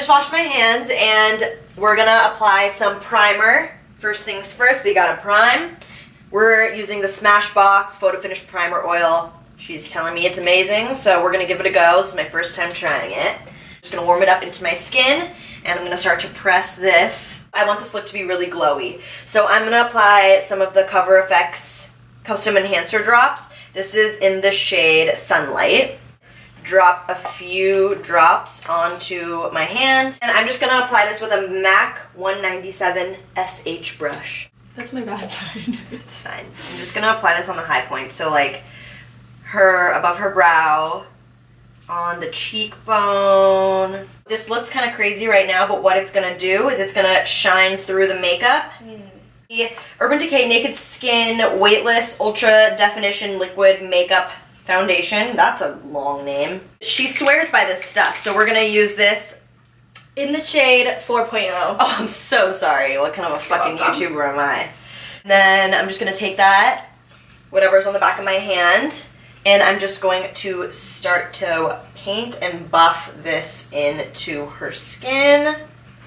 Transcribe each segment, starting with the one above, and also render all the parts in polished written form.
just washed my hands and we're gonna apply some primer. First things first, we gotta prime. We're using the Smashbox Photo Finish Primer Oil. She's telling me it's amazing, so we're gonna give it a go. This is my first time trying it. Just gonna warm it up into my skin, and I'm gonna start to press this. I want this look to be really glowy. So I'm gonna apply some of the Cover FX Custom Enhancer drops. This is in the shade Sunlight. Drop a few drops onto my hand, and I'm just gonna apply this with a MAC 197 SH brush. That's my bad side. It's fine. I'm just gonna apply this on the high point, so like above her brow, on the cheekbone. This looks kind of crazy right now, but what it's gonna do is it's gonna shine through the makeup. The Urban Decay Naked Skin Weightless Ultra Definition Liquid Makeup Foundation. That's a long name. She swears by this stuff, so we're gonna use this in the shade 4.0. Oh, I'm so sorry. What kind of a fucking YouTuber am I? Then I'm just gonna take that, whatever's on the back of my hand, and I'm just going to start to paint and buff this into her skin.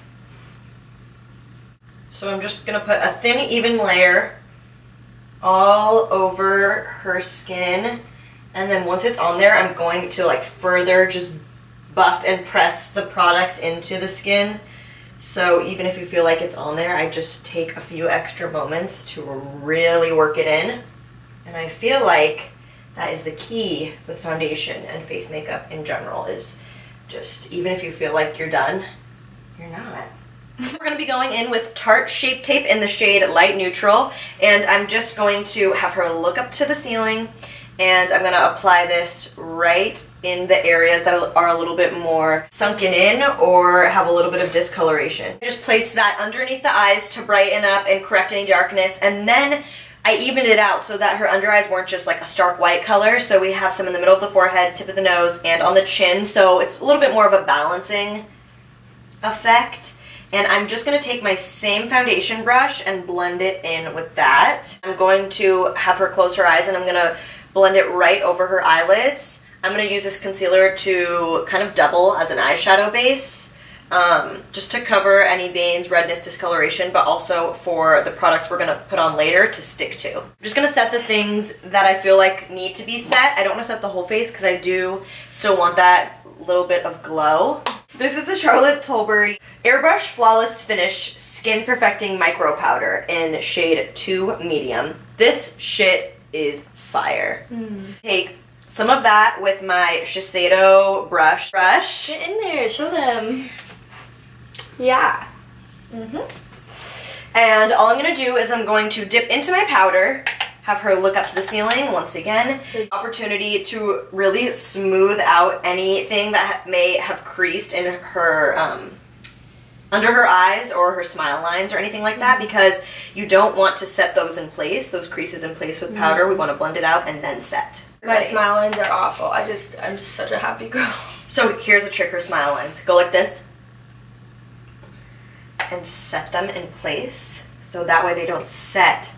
So I'm just gonna put a thin, even layer all over her skin, and then once it's on there, I'm going to like further just buff and press the product into the skin. So even if you feel like it's on there, I just take a few extra moments to really work it in. And I feel like that is the key with foundation and face makeup in general, is just even if you feel like you're done, you're not. We're going to be going in with Tarte Shape Tape in the shade Light Neutral, and I'm just going to have her look up to the ceiling, and I'm going to apply this right in the areas that are a little bit more sunken in or have a little bit of discoloration. Just place that underneath the eyes to brighten up and correct any darkness, and then I evened it out so that her under eyes weren't just like a stark white color, so we have some in the middle of the forehead, tip of the nose, and on the chin, so it's a little bit more of a balancing effect. And I'm just going to take my same foundation brush and blend it in with that. I'm going to have her close her eyes, and I'm going to blend it right over her eyelids. I'm going to use this concealer to kind of double as an eyeshadow base, just to cover any veins, redness, discoloration, but also for the products we're going to put on later to stick to. I'm just going to set the things that I feel like need to be set. I don't want to set the whole face because I do still want that little bit of glow. This is the Charlotte Tilbury Airbrush Flawless Finish Skin Perfecting Micro Powder in shade 2 Medium. This shit is fire. Take some of that with my Shiseido brush. Get in there, show them. Yeah. And all I'm going to do is I'm going to dip into my powder, have her look up to the ceiling once again. Opportunity to really smooth out anything that may have creased in her under her eyes or her smile lines or anything like that, because you don't want to set those in place, those creases in place with powder. We want to blend it out and then set. My smile lines are awful. I'm just such a happy girl. So here's a trick for smile lines. Go like this and set them in place so that way they don't set.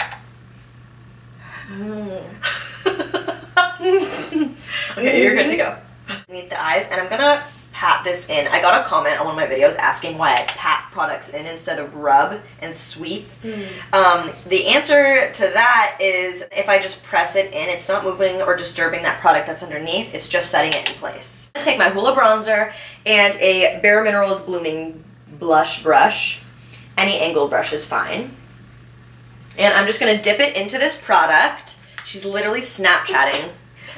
Okay, you're good to go. Underneath the eyes, and I'm gonna pat this in. I got a comment on one of my videos asking why I pat products in instead of rub and sweep. The answer to that is if I just press it in, it's not moving or disturbing that product that's underneath, it's just setting it in place. I'm gonna take my Hoola bronzer and a Bare Minerals Blooming Blush brush. Any angled brush is fine. And I'm just gonna dip it into this product. She's literally Snapchatting.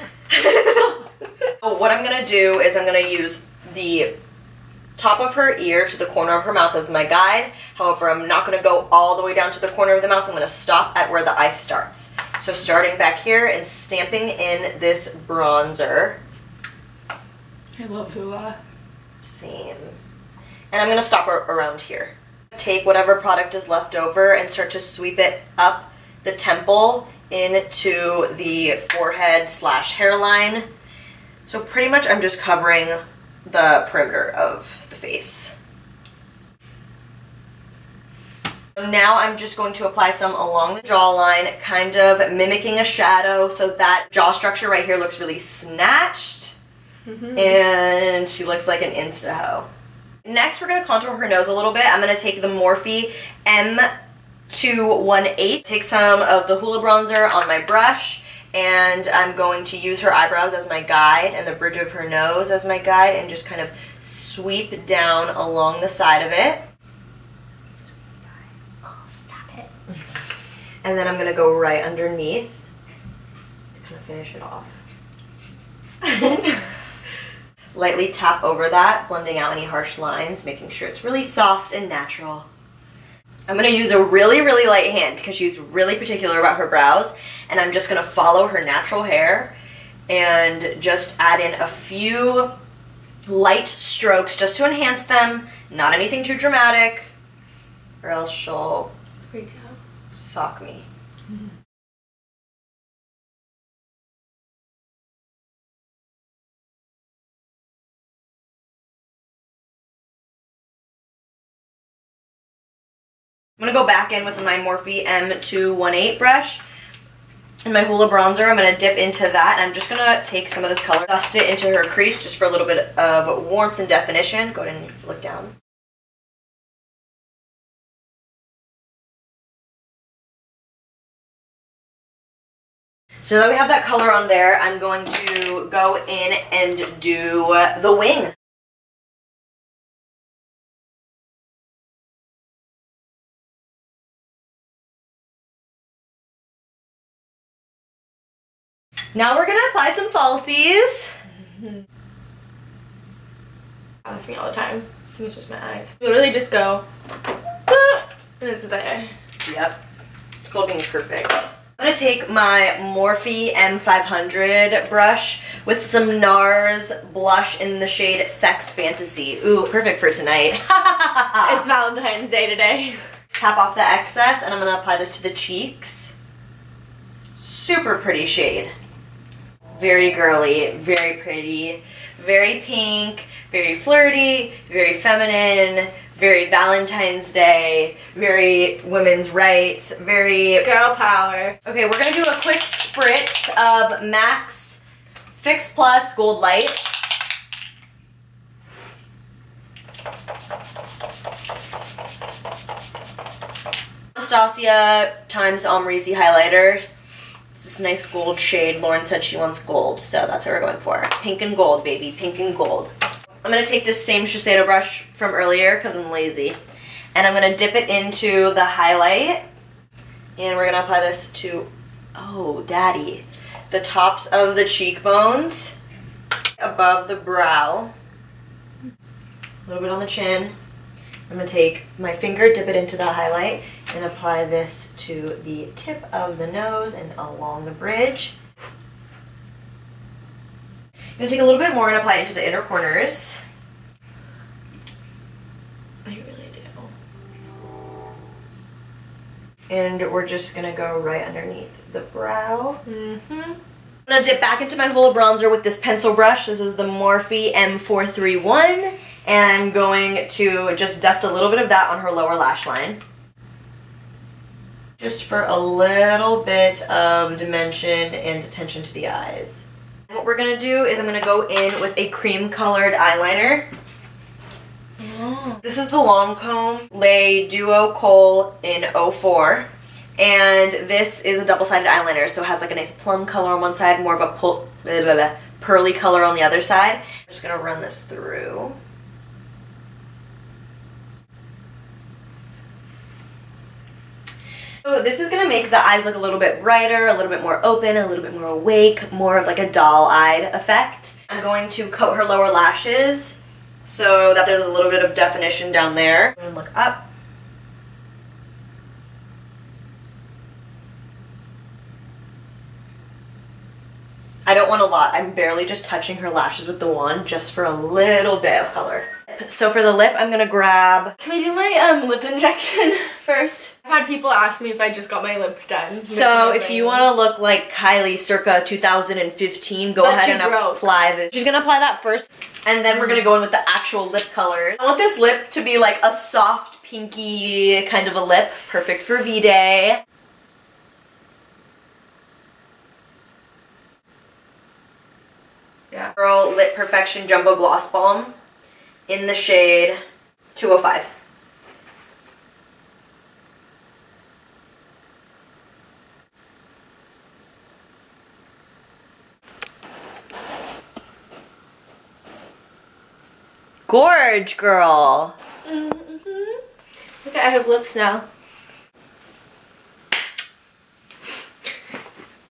So what I'm gonna do is I'm gonna use the top of her ear to the corner of her mouth as my guide. However, I'm not gonna go all the way down to the corner of the mouth. I'm gonna stop at where the eye starts. So starting back here and stamping in this bronzer. I love Hoola. Same. And I'm gonna stop around here. Take whatever product is left over and start to sweep it up the temple into the forehead slash hairline. So pretty much I'm just covering the perimeter of the face. Now I'm just going to apply some along the jawline, kind of mimicking a shadow so that jaw structure right here looks really snatched. And she looks like an insta-ho. Next, we're gonna contour her nose a little bit. I'm gonna take the Morphe M218, take some of the Hoola bronzer on my brush, and I'm going to use her eyebrows as my guide and the bridge of her nose as my guide and just kind of sweep down along the side of it. Oh, stop it. And then I'm gonna go right underneath to kind of finish it off. Lightly tap over that, blending out any harsh lines, making sure it's really soft and natural. I'm going to use a really, really light hand because she's really particular about her brows, and I'm just going to follow her natural hair and just add in a few light strokes just to enhance them, not anything too dramatic, or else she'll Freak out. sock me. I'm going to go back in with my Morphe M218 brush and my Hoola bronzer. I'm going to dip into that, and I'm just going to take some of this color, dust it into her crease just for a little bit of warmth and definition. Go ahead and look down. So that we have that color on there, I'm going to go in and do the wing. Now we're gonna apply some falsies. Happens to me all the time. I think it's just my eyes. Literally just go, and it's there. Yep, it's called being perfect. I'm gonna take my Morphe M500 brush with some NARS blush in the shade Sex Fantasy. Ooh, perfect for tonight. It's Valentine's Day today. Tap off the excess, and I'm gonna apply this to the cheeks. Super pretty shade. Very girly, very pretty, very pink, very flirty, very feminine, very Valentine's Day, very women's rights, very Girl power. Okay, we're gonna do a quick spritz of MAC's Fix Plus Gold Light. Anastasia times Amrezy highlighter. This nice gold shade. Lauren said she wants gold, so that's what we're going for. Pink and gold, baby. Pink and gold. I'm going to take this same Shiseido brush from earlier because I'm lazy, and I'm going to dip it into the highlight, and we're going to apply this to, oh, daddy, the tops of the cheekbones, above the brow, a little bit on the chin. I'm going to take my finger, dip it into the highlight, and apply this to the tip of the nose and along the bridge. I'm going to take a little bit more and apply it into the inner corners. I really do. And we're just going to go right underneath the brow. Mm-hmm. I'm going to dip back into my Hoola bronzer with this pencil brush. This is the Morphe M431. And I'm going to just dust a little bit of that on her lower lash line. Just for a little bit of dimension and attention to the eyes. And what we're going to do is I'm going to go in with a cream colored eyeliner. Oh. This is the Lancome Lay Duo Kohl in 04. And this is a double-sided eyeliner, so it has like a nice plum color on one side, more of a pearly color on the other side. I'm just going to run this through. So this is going to make the eyes look a little bit brighter, a little bit more open, a little bit more awake, more of like a doll-eyed effect. I'm going to coat her lower lashes so that there's a little bit of definition down there. I'm going to look up. I don't want a lot. I'm barely just touching her lashes with the wand just for a little bit of color. So for the lip, I'm going to grab... Can we do my lip injection first? I've had people ask me if I just got my lips done. So if you want to look like Kylie circa 2015, go ahead and apply this. She's going to apply that first, and then we're going to go in with the actual lip color. I want this lip to be like a soft, pinky kind of a lip. Perfect for V-Day. Yeah. Girl Lip Perfection Jumbo Gloss Balm in the shade 205. Gorge, girl. Mm-hmm. Okay, I have lips now.